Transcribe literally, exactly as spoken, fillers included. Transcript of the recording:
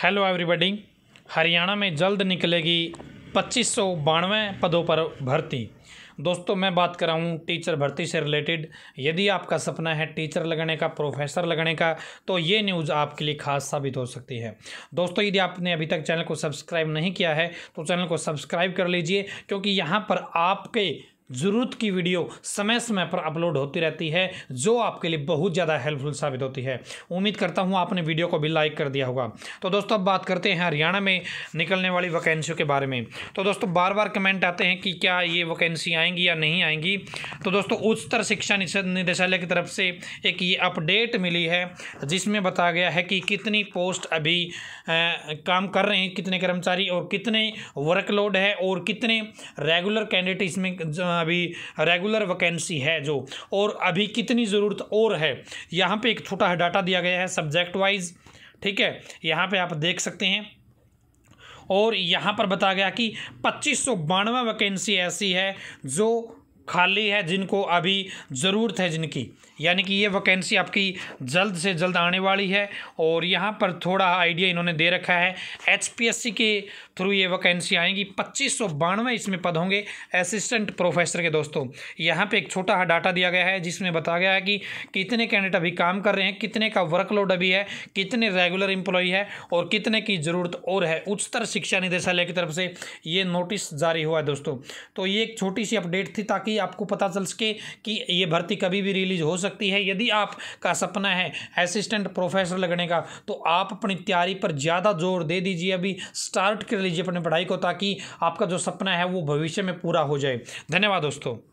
Hello everybody. Haryana में जल्द निकलेगी पच्चीस सौ बानवे पदों पर भर्ती। दोस्तों मैं बात कर रहा हूँ टीचर भर्ती से रिलेटेड। यदि आपका सपना है टीचर लगने का, प्रोफेसर लगने का, तो ये न्यूज़ आपके लिए खास साबित हो सकती है। दोस्तों यदि आपने अभी तक चैनल को सब्सक्राइब नहीं किया है तो चैनल को सब्सक्राइब कर लीजिए, क्योंकि यहाँ पर आपके ज़रूरत की वीडियो समय समय पर अपलोड होती रहती है, जो आपके लिए बहुत ज़्यादा हेल्पफुल साबित होती है। उम्मीद करता हूँ आपने वीडियो को भी लाइक कर दिया होगा। तो दोस्तों अब बात करते हैं हरियाणा में निकलने वाली वैकेंसियों के बारे में। तो दोस्तों बार बार कमेंट आते हैं कि क्या ये वैकेंसी आएंगी या नहीं आएंगी। तो दोस्तों उच्चतर शिक्षा निदेशालय की तरफ से एक ये अपडेट मिली है, जिसमें बताया गया है कि कितनी पोस्ट अभी आ, काम कर रहे हैं, कितने कर्मचारी और कितने वर्कलोड है और कितने रेगुलर कैंडिडेट इसमें अभी रेगुलर वैकेंसी है जो, और अभी कितनी ज़रूरत और है। यहाँ पे एक छोटा डाटा दिया गया है सब्जेक्ट वाइज, ठीक है, यहाँ पे आप देख सकते हैं। और यहाँ पर बताया गया कि पच्चीस सौ बानवे वैकेंसी ऐसी है जो खाली है, जिनको अभी ज़रूरत है जिनकी, यानी कि ये वैकेंसी आपकी जल्द से जल्द आने वाली है। और यहाँ पर थोड़ा आइडिया इन्होंने दे रखा है, एचपीएससी के थ्रू ये वैकेंसी आएंगी। पच्चीस सौ बानवे इसमें पद होंगे असिस्टेंट प्रोफेसर के। दोस्तों यहाँ पे एक छोटा डाटा दिया गया है, जिसमें बताया गया है कि कितने कैंडिडेट अभी काम कर रहे हैं, कितने का वर्कलोड अभी है, कितने रेगुलर एम्प्लॉय है और कितने की ज़रूरत और है। उच्चतर शिक्षा निदेशालय की तरफ से ये नोटिस जारी हुआ है दोस्तों। तो ये एक छोटी सी अपडेट थी, ताकि आपको पता चल सके कि ये भर्ती कभी भी रिलीज हो सकती है। यदि आपका सपना है असिस्टेंट प्रोफेसर लगने का, तो आप अपनी तैयारी पर ज़्यादा जोर दे दीजिए, अभी स्टार्ट कर लीजिए अपनी पढ़ाई को, ताकि आपका जो सपना है वो भविष्य में पूरा हो जाए। धन्यवाद दोस्तों।